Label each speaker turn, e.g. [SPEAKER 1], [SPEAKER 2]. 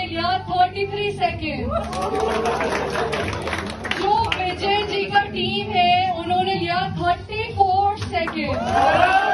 [SPEAKER 1] लिया 33 सेकेंड। जो विजय जी का टीम है उन्होंने लिया 34 सेकेंड।